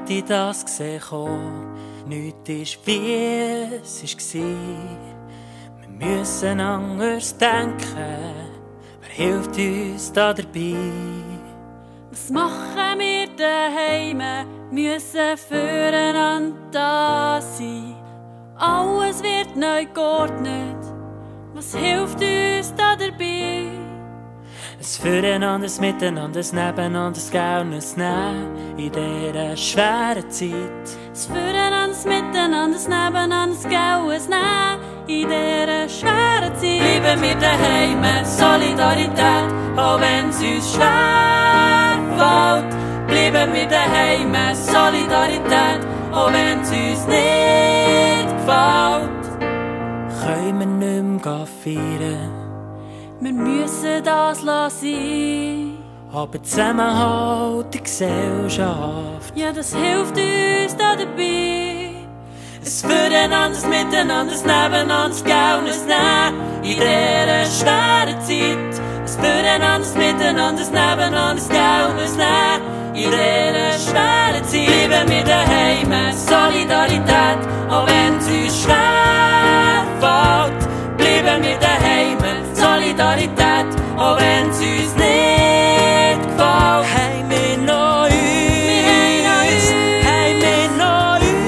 hätte ich das gesehen kommen. Nichts ist wie es war. Wir müssen anders denken. Wer hilft uns da dabei? Was machen wir daheim? Müssen füreinander da sein. Alles wird neu geordnet. Was hilft uns da dabei? Ein Füreinander, ein Miteinander, ein Nebeneinander, ein Gehen und ein Nehmen in dieser schweren Zeit. Ein Füreinander, ein Miteinander, ein Nebeneinander, ein Gehen und ein Nehmen in dieser schweren Zeit. Bleiben wir daheim, Solidarität, auch wenn es uns schwer fällt. Bleiben wir daheim, Solidarität, auch wenn es uns nicht gefällt. Können wir nicht mehr feiern? Wir müssen das sein. Aber Zusammenhalt in Gesellschaft. Ja, das hilft uns da dabei. Ein Füreinander, ein Miteinander, ein Nebeneinander, ein Gehen und ein Nehmen in dieser schweren Zeit. Ein Füreinander, ein Miteinander, ein Nebeneinander, ein Gehen und ein Nehmen in dieser schweren Zeit. Bleiben wir daheim, Solidarität, auch wenn es uns schwer fällt. Bleiben wir daheim, Solidarität, auch wenn es uns nicht gefällt. Haben wir noch uns? Haben wir noch uns?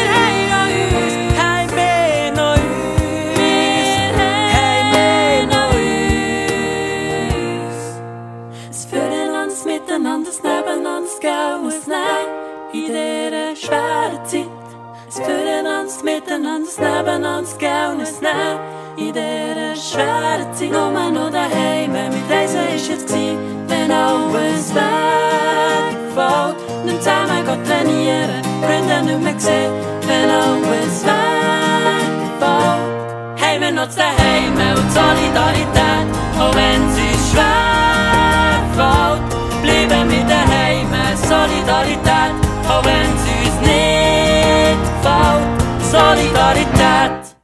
Haben wir noch uns? Haben wir noch uns? Es füreinander, das Miteinander, das Nebeneinander, das Gehen und das Nehmen in dieser schweren Zeit. Es füreinander, das Miteinander, das Nebeneinander, das Gehen und das Nehmen in dieser schweren Zeit. Nur noch daheim, mit Reisen ist jetzt gewesen, wenn alles wegfällt. Nicht zusammen gehen trainieren, Freunde nicht mehr sehen, wenn alles wegfällt. Haben wir noch daheim und Solidarität, auch wenn es uns schwer fällt. Bleiben wir daheim, Solidarität, auch wenn es uns nicht gefällt. Solidarität.